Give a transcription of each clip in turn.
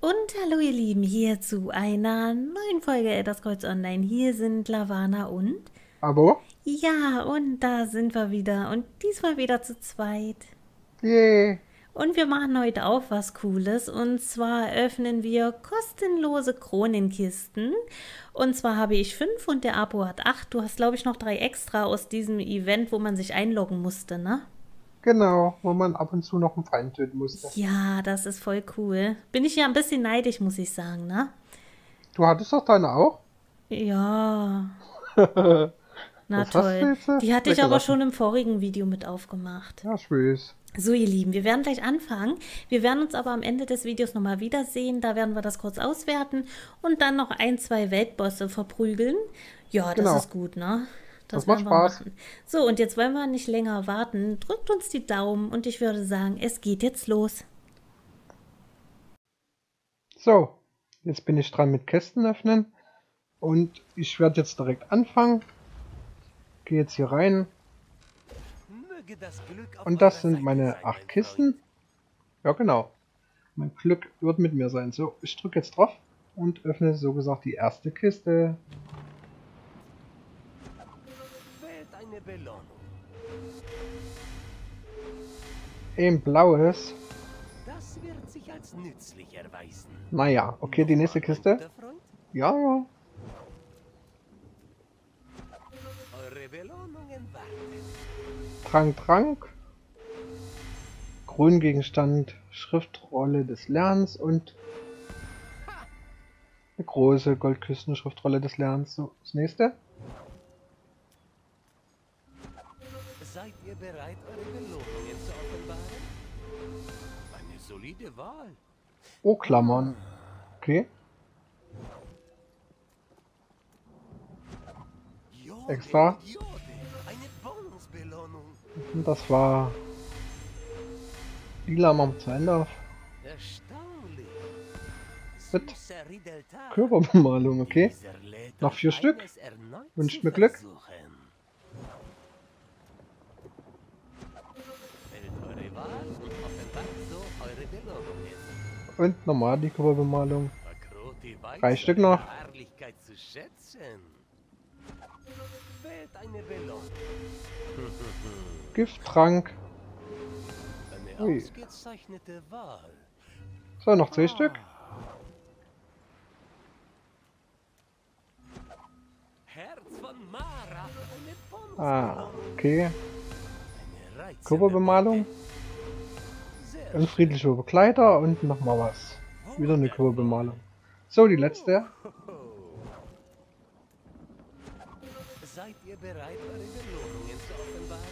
Und hallo ihr Lieben, hier zu einer neuen Folge Elder Scrolls Online. Hier sind Lavana und... Aber, Ja, und da sind wir wieder. Und diesmal wieder zu zweit. yay. Und wir machen heute auch was Cooles. Und zwar öffnen wir kostenlose Kronenkisten. Und zwar habe ich 5 und der Abo hat 8. Du hast, glaube ich, noch 3 extra aus diesem Event, wo man sich einloggen musste, ne? Genau, wo man ab und zu noch einen Feind töten musste. Ja, das ist voll cool. Bin ich ja ein bisschen neidisch, muss ich sagen, ne? Du hattest doch deine auch? Ja, na Das hast du toll. jetzt Die hatte ich aber weggelassen. schon im vorigen Video mit aufgemacht. Ja, süß. So, ihr Lieben, wir werden gleich anfangen. Wir werden uns aber am Ende des Videos nochmal wiedersehen. Da werden wir das kurz auswerten und dann noch ein, zwei Weltbosse verprügeln. Ja, das Genau, ist gut, ne? das Das macht werden wir Spaß. machen. So, und jetzt wollen wir nicht länger warten. Drückt uns die Daumen und ich würde sagen, es geht jetzt los. So, jetzt bin ich dran mit Kästen öffnen. Und ich werde jetzt direkt anfangen. Gehe jetzt hier rein. Möge das Glück auf Und das eurer sind Seite meine sein, 8 mein Kisten. Ja, genau. Mein Glück wird mit mir sein. So, ich drücke jetzt drauf und öffne so gesagt die erste Kiste. Freund. Wählt eine Belohnung. Ein blaues. Das wird sich als nützlich erweisen. Naja, okay, die nächste Noch ein Kiste. guter Freund? Ja, ja. Eure Belohnungen warten. Trank. Kronengegenstand, Schriftrolle des Lernens und eine große Goldküsten-Schriftrolle des Lernens. So, das nächste. Seid ihr bereit, eure Belohnungen zu offenbaren? Eine solide Wahl. Oh, Klammern. Okay. Jode Extra. mit Jode. Eine Bonusbelohnung. Und das war lila, machen wir zu Ende auf. Erstaunlich. Mit Süßer Riddeltag. Körperbemalung, okay. Dieser lädt Noch euch 4 ein, Stück. es erneut Wünscht zu mir Glück. versuchen. Wählt eure Wahl und offenbart so eure Belohnungen. Und nochmal die Körperbemalung. Akroti weiß 3 Stück eure noch. Beharrlichkeit zu schätzen. Wählt eine Belohnung. Gifttrank. Eine Ui. ausgezeichnete Wahl. So, noch 2 Stück. Herz von Mara. Eine Ah, Bonusbelohnung. okay. Eine reizende Körperbemalung. Beute. Sehr Ein friedlicher Begleiter und nochmal was. Wieder eine Körperbemalung. So, die letzte. Seid ihr bereit, eure Belohnungen zu offenbaren?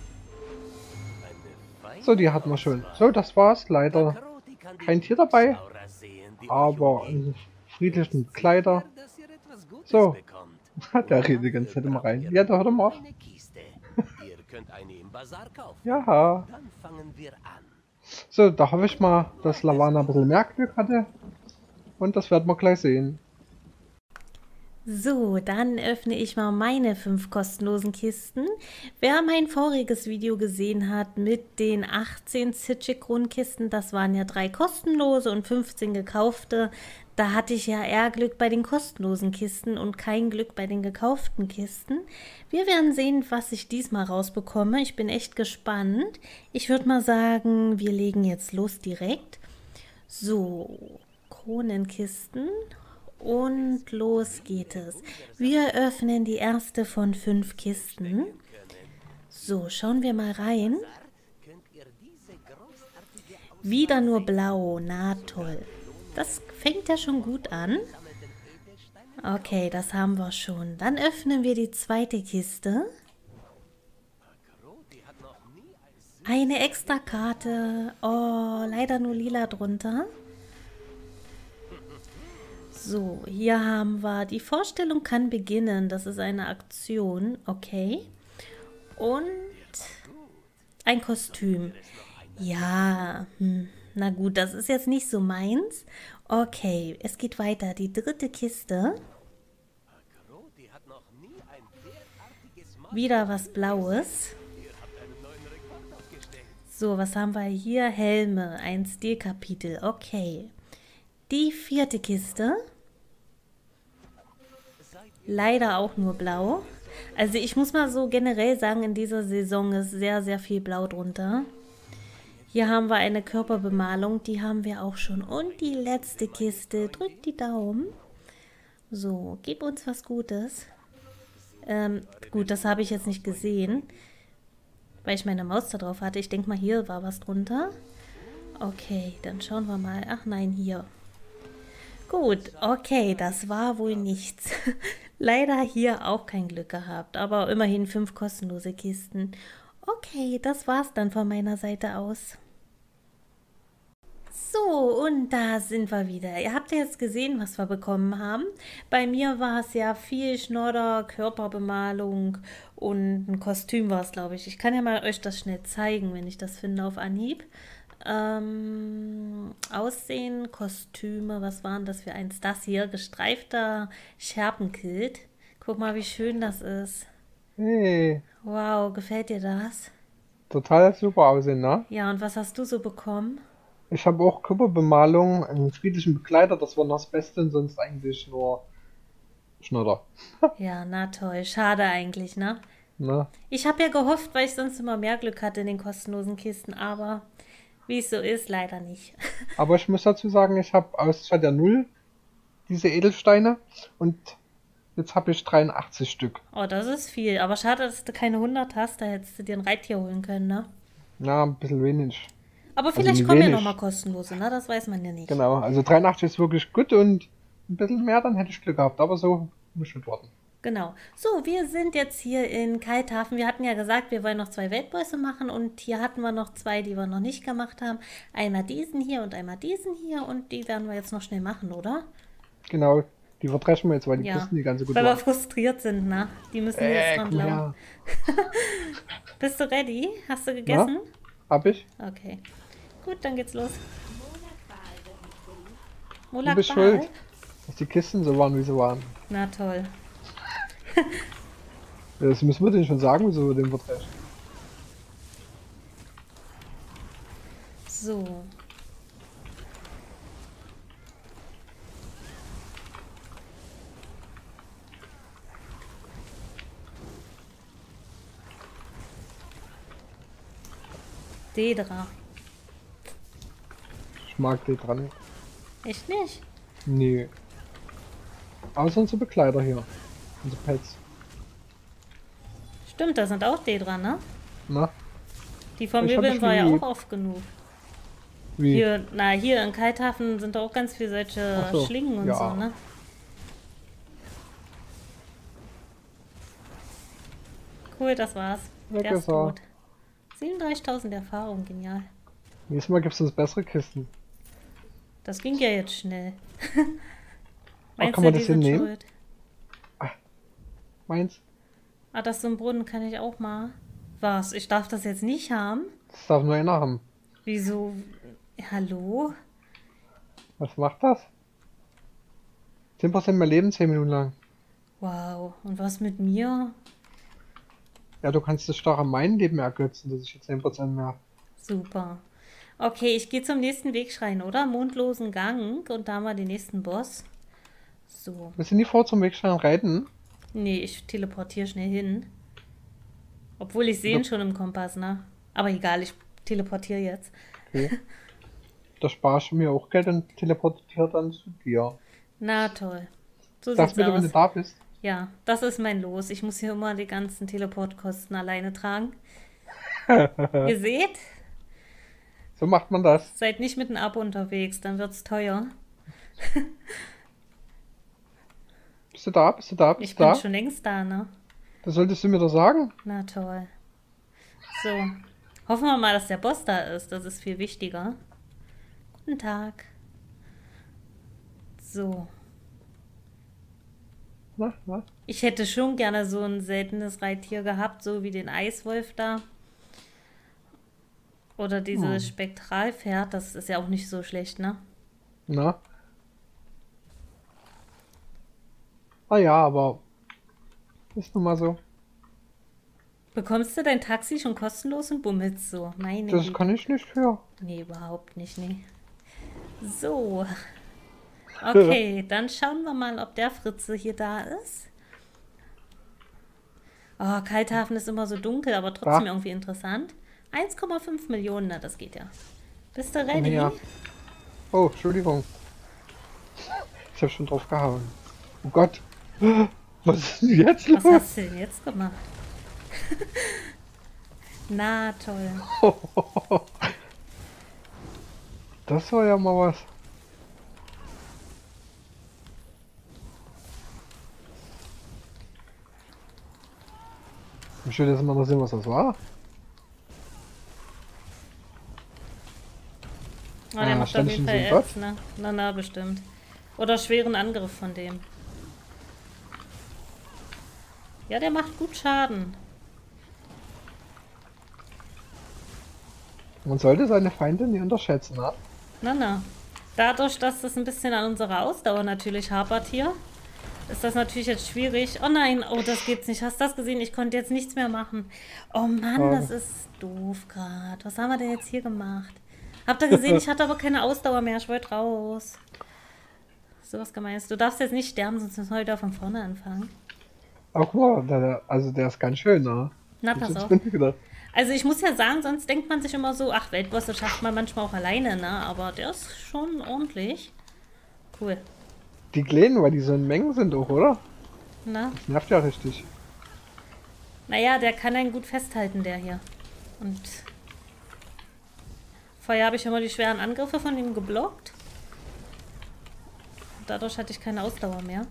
Eine feine So, die hatten wir schon. Auswahl. So, das war's. Leider Akroti kann die kein Tier dabei, Glücksaura sehen, die euch aber umgebt. einen friedlichen Ist Begleiter. sicher, dass ihr etwas Gutes So. bekommt. Der Und redet die dafür ganze Zeit immer braucht rein. ihr Ja, da hört er mal auf. eine Kiste. Ihr könnt eine im Bazar kaufen. Ja. Dann fangen wir an. So, da hoffe ich mal, dass Lavana ein bisschen mehr Glück hatte. Und das werden wir gleich sehen. So, dann öffne ich mal meine 5 kostenlosen Kisten. Wer mein voriges Video gesehen hat mit den 18 Sitchik-Kronkisten, das waren ja 3 kostenlose und 15 gekaufte. Da hatte ich ja eher Glück bei den kostenlosen Kisten und kein Glück bei den gekauften Kisten. Wir werden sehen, was ich diesmal rausbekomme. Ich bin echt gespannt. Ich würde mal sagen, wir legen jetzt los direkt. So, Kronenkisten. Und los geht es. Wir öffnen die erste von 5 Kisten. So, schauen wir mal rein. Könnt ihr diese großartige Wieder nur blau, na toll. Das fängt ja schon gut an. ausgesammelten Edelsteine? Okay, das haben wir schon. Dann öffnen wir die zweite Kiste. Akroti hat noch nie ein Eine extra Karte. Oh, leider nur lila drunter. So, hier haben wir, die Vorstellung kann beginnen. Das ist eine Aktion, okay. Und ein Kostüm. Ja, na gut, das ist jetzt nicht so meins. Okay, es geht weiter. Die dritte Kiste. Akroti hat noch nie ein derartiges Mal. Wieder was Blaues. Ihr habt einen neuen Rekord aufgestellt. So, was haben wir hier? Helme, ein Stilkapitel. Okay. Die 4. Kiste. Leider auch nur blau. Also ich muss mal so generell sagen, in dieser Saison ist sehr, sehr viel Blau drunter. Hier haben wir eine Körperbemalung, die haben wir auch schon. Und die letzte Kiste, drückt die Daumen. So, gib uns was Gutes. Gut, das habe ich jetzt nicht gesehen, weil ich meine Maus da drauf hatte. Ich denke mal, hier war was drunter. Okay, dann schauen wir mal. Ach nein, hier. Gut, okay, das war wohl nichts. Leider hier auch kein Glück gehabt, aber immerhin 5 kostenlose Kisten. Okay, das war's dann von meiner Seite aus. So, und da sind wir wieder. Ihr habt ja jetzt gesehen, was wir bekommen haben. Bei mir war es ja viel Schnodder, Körperbemalung und ein Kostüm war es, glaube ich. Ich kann ja mal euch das schnell zeigen, wenn ich das finde auf Anhieb. Aussehen, Kostüme, was waren das für eins? Das hier, gestreifter Scherbenkilt. Guck mal, wie schön das ist. Hey, Wow, gefällt dir das? total super aussehen, ne? Ja, und was hast du so bekommen? Ich habe auch Körperbemalung, einen friedlichen Begleiter, das war noch das Beste und sonst eigentlich nur Schnodder. Ja, na toll. Schade eigentlich, ne? Ne? Ich habe ja gehofft, weil ich sonst immer mehr Glück hatte in den kostenlosen Kisten, aber wie es so ist, leider nicht. Aber ich muss dazu sagen, ich habe aus Stadt der Null diese Edelsteine und jetzt habe ich 83 Stück. Oh, das ist viel. Aber schade, dass du keine 100 hast. Da hättest du dir ein Reittier holen können, ne? Ja, ein bisschen wenig. Aber Also vielleicht nicht kommen ja wenig. nochmal kostenlose, ne? Das weiß man ja nicht. Genau, also 83 ist wirklich gut und ein bisschen mehr, dann hätte ich Glück gehabt. Aber so muss ich nicht warten. Genau. So, wir sind jetzt hier in Kalthafen. Wir hatten ja gesagt, wir wollen noch 2 Weltbäuse machen und hier hatten wir noch 2, die wir noch nicht gemacht haben. Einmal diesen hier und einmal diesen hier und die werden wir jetzt noch schnell machen, oder? Genau, die verdreschen wir jetzt, weil die Ja, Kisten die ganz so gut weil wir waren. frustriert sind, ne? Die müssen jetzt dran Komm laufen. her. Bist du ready? Hast du Na, gegessen? hab ich? Okay. Gut, dann geht's los. Du Molak bist schuld, dass die Kisten so waren, wie sie waren. Na toll. Das müssen wir denen schon sagen, wieso wir den verdreschen. So. Dedra. Ich mag die dran. Echt nicht? Nee. Außer unsere Begleiter hier. Unsere Pets. Stimmt, da sind auch Dedra, ne? Na, Die vom Ich hab Möbeln dich war ja lieb. auch oft genug. wie? Hier in Kalthafen sind auch ganz viele solche Ach so, Schlingen und ja. so, ne? Cool, das war's. Weg Der ist ist er. tot. 37.000 Erfahrung, genial. Nächstes Mal gibt es uns bessere Kisten. Das ging ja jetzt schnell. Ach, Meinst kann du, man die das sind hinnehmen? schuld? Meins? Ah, das so ein Brunnen kann ich auch mal. Was? Ich darf das jetzt nicht haben? Das darf nur einer haben. Wieso? Hallo? Was macht das? 10% mehr Leben, 10 Minuten lang. Wow. Und was mit mir? Ja, du kannst es stark an meinem Leben ergötzen, dass ich jetzt 10% mehr habe. Super. Okay, ich gehe zum nächsten Wegschrein, oder? Mondlosen Gang und da mal den nächsten Boss. So. Wir sind nie vor zum Wegstein reiten. Nee, ich teleportiere schnell hin. Obwohl ich sehe ihn schon im Kompass, ne? Aber egal, ich teleportiere jetzt. Okay. Da spare ich mir auch Geld und teleportiere dann zu dir. Na toll. So Sag sieht's bitte, wenn du aus. da bist. Ja, das ist mein Los. Ich muss hier immer die ganzen Teleportkosten alleine tragen. Ihr seht, So macht man das. seid nicht mit einem Abo unterwegs, dann wird's teuer. Bist du da? Bist du da? Bist Ich du da? bin schon längst da, ne? Das solltest du mir doch sagen. Na toll. So, hoffen wir mal, dass der Boss da ist. Das ist viel wichtiger. Guten Tag. So. Na? Ich hätte schon gerne so ein seltenes Reittier gehabt, so wie den Eiswolf da. Oder dieses Spektralpferd, das ist ja auch nicht so schlecht, ne? Na? Ah ja, aber ist nun mal so. Bekommst du dein Taxi schon kostenlos und bummelst so? Meine Das Güte. kann ich nicht für. Nee, überhaupt nicht, nee. So. Okay, dann schauen wir mal, ob der Fritze hier da ist. Oh, Kalthafen ist immer so dunkel, aber trotzdem Da. irgendwie interessant. 1,5 Millionen, na, das geht ja. Bist du Komm ready? her. Oh, Entschuldigung. Ich habe schon drauf gehauen. Oh Gott. Was ist denn jetzt Was los? hast du denn jetzt gemacht? Na, toll. Das war ja mal was. Mich würde jetzt mal interessieren, was das war. Ah, der macht auf stand ich jeden in Fall so einem Ads, ne? Na, bestimmt. Oder schweren Angriff von dem. Ja, der macht gut Schaden. Man sollte seine Feinde nie unterschätzen, ne? Na. Dadurch, dass das ein bisschen an unserer Ausdauer natürlich hapert hier, ist das natürlich jetzt schwierig. Oh nein, oh, das geht's nicht. Hast du das gesehen? Ich konnte jetzt nichts mehr machen. Oh Mann, das ist doof gerade. Was haben wir denn jetzt hier gemacht? Habt ihr gesehen? Ich hatte aber keine Ausdauer mehr. Ich wollte raus. So was Gemeines. Du darfst jetzt nicht sterben, sonst müssen wir wieder von vorne anfangen. Aber guck mal, der ist ganz schön, ne? Na, Ich pass hab's auf. drin gedacht. Also ich muss ja sagen, sonst denkt man sich immer so, ach, Weltbosse schafft man manchmal auch alleine, ne? Aber der ist schon ordentlich. Cool. Die Kleinen, weil die so in Mengen sind auch, oder? Na? Das nervt ja richtig. Naja, der kann einen gut festhalten, der hier. Und vorher habe ich immer die schweren Angriffe von ihm geblockt. Dadurch hatte ich keine Ausdauer mehr.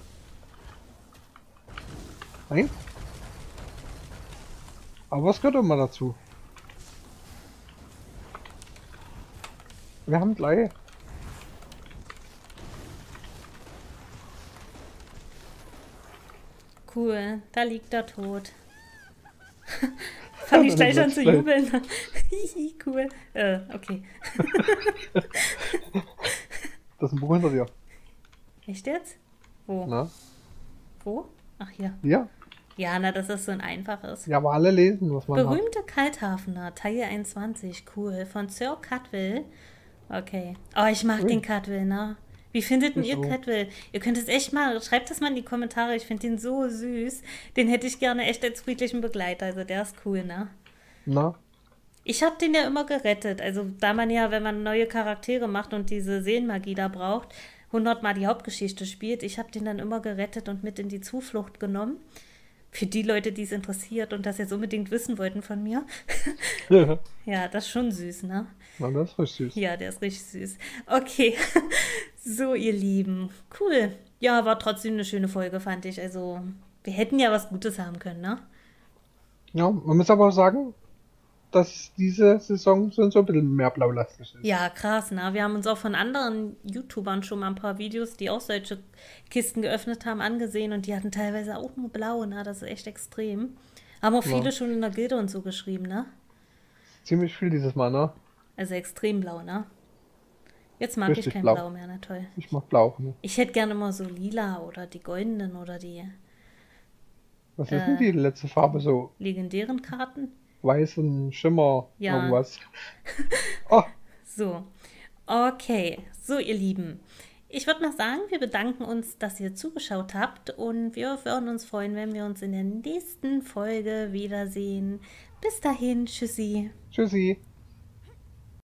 Nein? Aber es gehört immer dazu. Wir haben gleich. Cool, da liegt er tot. Fange ich gleich an zu jubeln. Hihi, cool. Okay. Das ist ein Buch hinter dir. Echt jetzt? Wo? Na? Wo? Ach, hier. Ja. Ja, na, das ist so ein einfaches. Ja, aber alle lesen, was man hat. Berühmte Kalthafener, Teil 21, cool. Von Sir Cutwill. Okay. Oh, ich mag den Cutwill, ne? Wie findet denn Ich ihr auch. Cutwill? Ihr könnt es echt mal, schreibt das mal in die Kommentare. Ich finde den so süß. Den hätte ich gerne echt als friedlichen Begleiter. Also der ist cool, ne? Na? Ich habe den ja immer gerettet. Also da man ja, wenn man neue Charaktere macht und diese Seelenmagie da braucht, 100-mal die Hauptgeschichte spielt, ich habe den dann immer gerettet und mit in die Zuflucht genommen. Für die Leute, die es interessiert und das jetzt unbedingt wissen wollten von mir. Ja. Ja, das ist schon süß, ne? Na, das ist richtig süß. Ja, der ist richtig süß. Okay, so ihr Lieben. Cool. Ja, war trotzdem eine schöne Folge, fand ich. Also, wir hätten ja was Gutes haben können, ne? Ja, man muss aber sagen, dass diese Saison so ein bisschen mehr blaulastig ist. Ja, krass, ne? Wir haben uns auch von anderen YouTubern schon mal ein paar Videos, die auch solche Kisten geöffnet haben, angesehen und die hatten teilweise auch nur blau, ne? Das ist echt extrem. Haben auch viele schon in der Gilde und so geschrieben, ne? Ziemlich viel dieses Mal, ne? Also extrem blau, ne? Jetzt mag ich Richtig kein blau. Blau mehr, na toll. Ich mag blau. Ne? Ich hätte gerne immer so lila oder die goldenen oder die Was ist denn die letzte Farbe? So legendären Karten. weiß und Schimmer, Ja. irgendwas. Oh, So, okay. So, ihr Lieben. Ich würde mal sagen, wir bedanken uns, dass ihr zugeschaut habt und wir würden uns freuen, wenn wir uns in der nächsten Folge wiedersehen. Bis dahin, tschüssi. tschüssi.